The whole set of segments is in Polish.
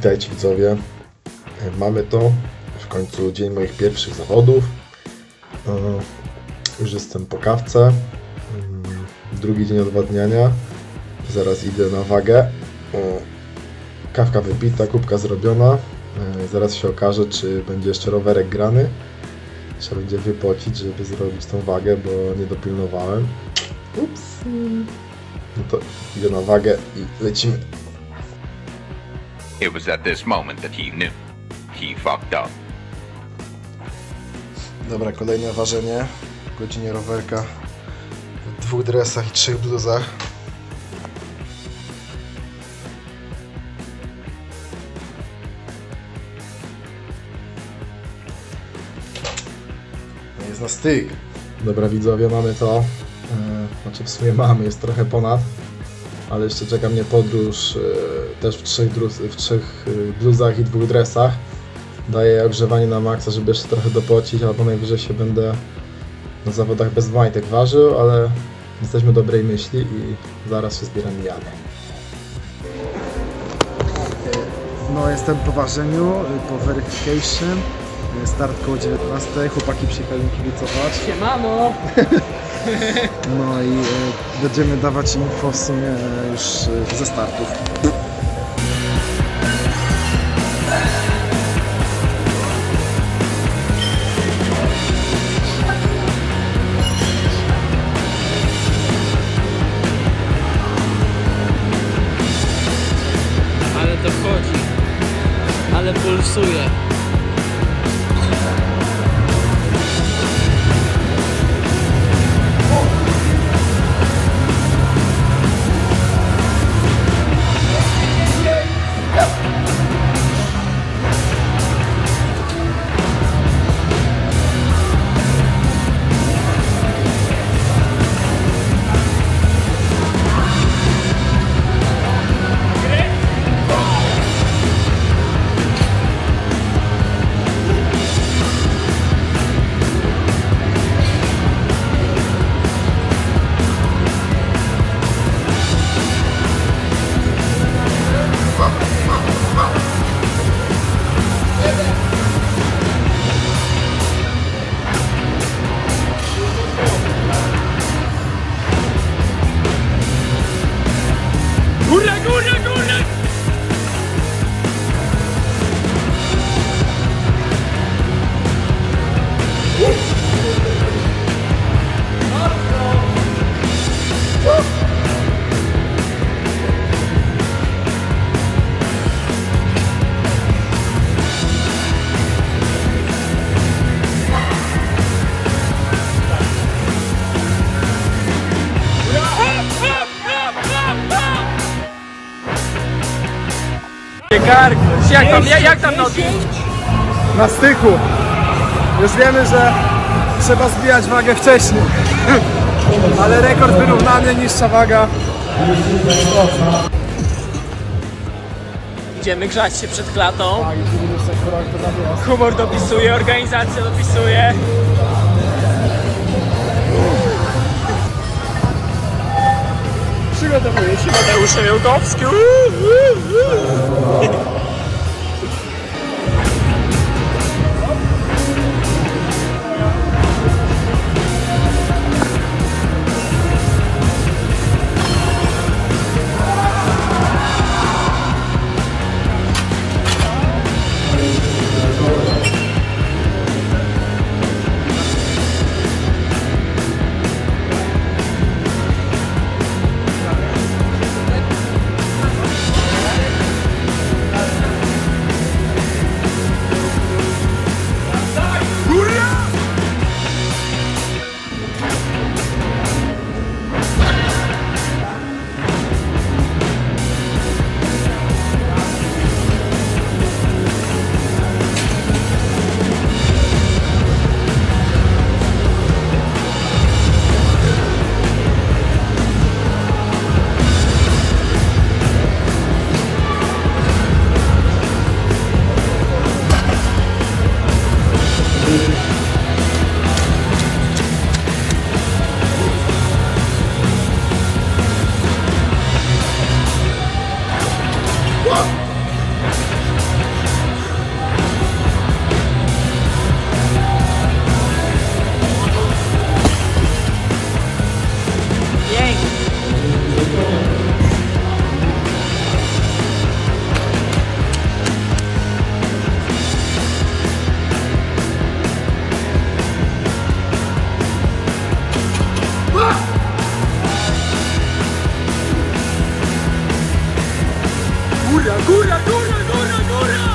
Witajcie widzowie, mamy to, w końcu dzień moich pierwszych zawodów, już jestem po kawce, drugi dzień odwadniania, zaraz idę na wagę, kawka wypita, kubka zrobiona, zaraz się okaże, czy będzie jeszcze rowerek grany, trzeba będzie wypocić, żeby zrobić tą wagę, bo nie dopilnowałem. Ups. No to idę na wagę i lecimy. It was at this moment that he knew he fucked up. Dobra, kolejne ważenie w godzinie rowerka w 2 dresach i 3 bluzach. Jest na styk. Dobra widzowie, mamy to. Znaczy w sumie mamy, jest trochę ponad. Ale jeszcze czeka mnie podróż też w 3 bluzach i 2 dresach. Daję ogrzewanie na maksa, żeby jeszcze trochę dopocić, albo najwyżej się będę na zawodach bez majtek ważył, ale jesteśmy dobrej myśli i zaraz się zbieram i jadę. No, jestem po ważeniu, po verification. Start koło 19, chłopaki przyjechali mi kibicować. Siemano! No i będziemy dawać info w sumie już ze startów. Ale to wchodzi, ale pulsuje. Jak tam nogi? Na styku. Już wiemy, że trzeba zbijać wagę wcześniej. Ale rekord wyrównany, niższa waga. Idziemy grzać się przed klatą. Humor dopisuje, organizacja dopisuje. Przygotowuje się Mateusz Miałkowski. Góra, góra, góra, góra, góra!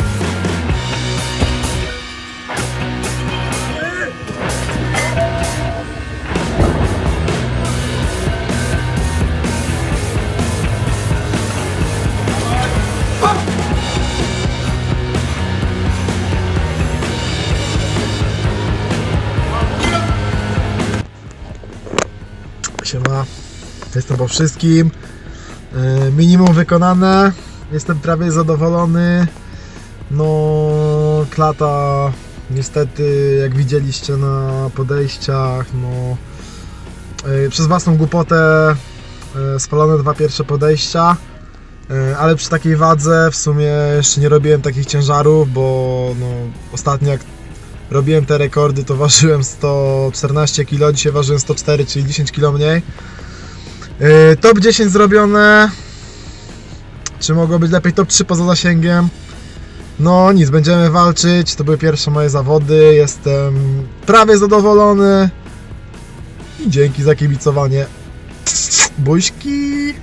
Siema, jestem po wszystkim. Minimum wykonane. Jestem prawie zadowolony. No, klata niestety, jak widzieliście na podejściach, no przez własną głupotę spalone 2 pierwsze podejścia, ale przy takiej wadze w sumie jeszcze nie robiłem takich ciężarów, bo no, ostatnio jak robiłem te rekordy, to ważyłem 114 kg, dzisiaj ważyłem 104, czyli 10 kg mniej. Top 10 zrobione. Czy mogło być lepiej? Top 3 poza zasięgiem. No nic, będziemy walczyć. To były pierwsze moje zawody. Jestem prawie zadowolony. I dzięki za kibicowanie. Buźki!